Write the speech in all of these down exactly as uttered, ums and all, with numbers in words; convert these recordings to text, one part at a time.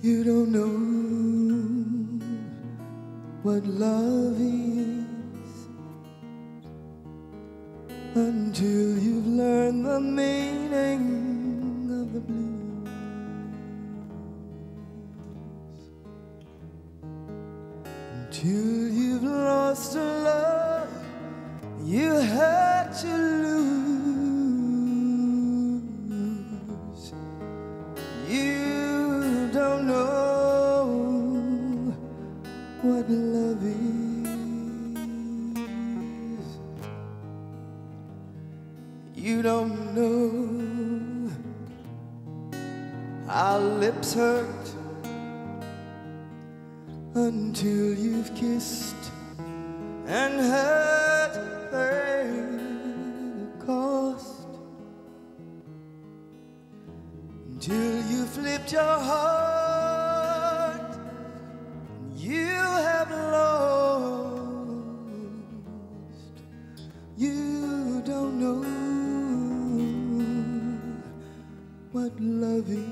You don't know what love is until you've learned the meaning of the blues. Until you've lost a love you had to lose. You don't know what love is. You don't know how lips hurt until you've kissed and heard the cost. Until you flipped your heart, you have lost. You don't know what love is.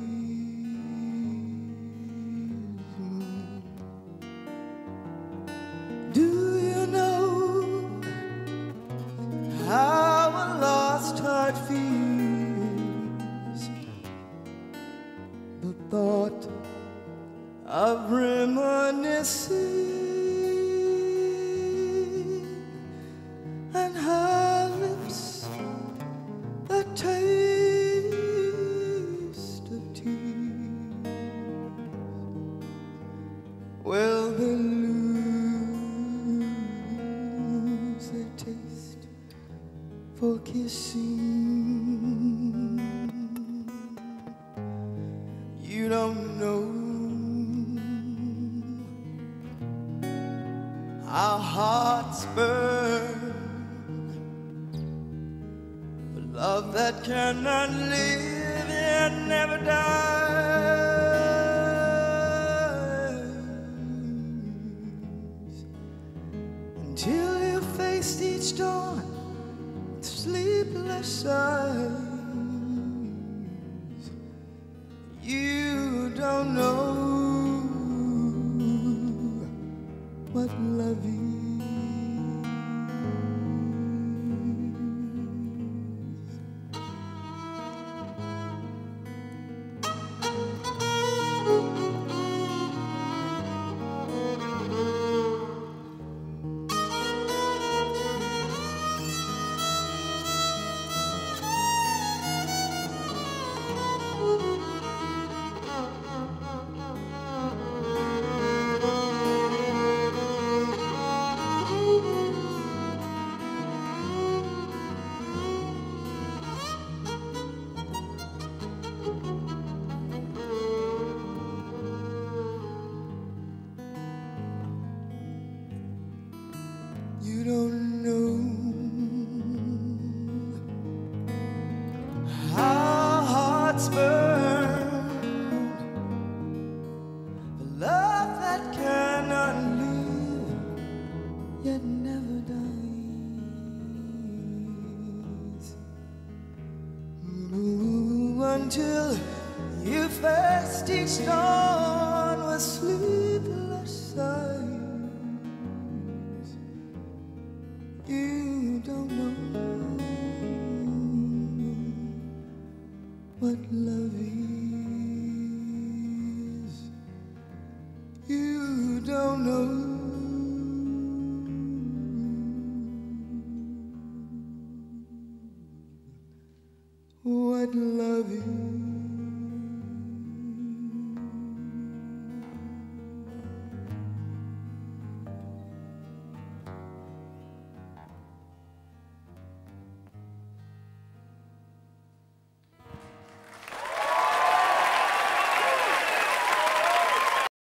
Do you know how a lost heart feels? The thought of reminiscing and her lips the taste of tears. Well, they lose their taste for kissing. You don't know our hearts burn for love that cannot live and never dies. Until you faced each dawn with sleepless eyes. You don't know what love is. You don't know how hearts burn for love that cannot live yet never dies. Ooh, until you faced each dawn with sleepless eyes. You don't know what love is. You don't know what love is.